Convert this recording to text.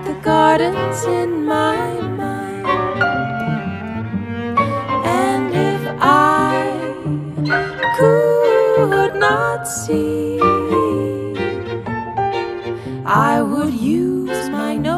the gardens in my mind. And if I could not see, I would use my nose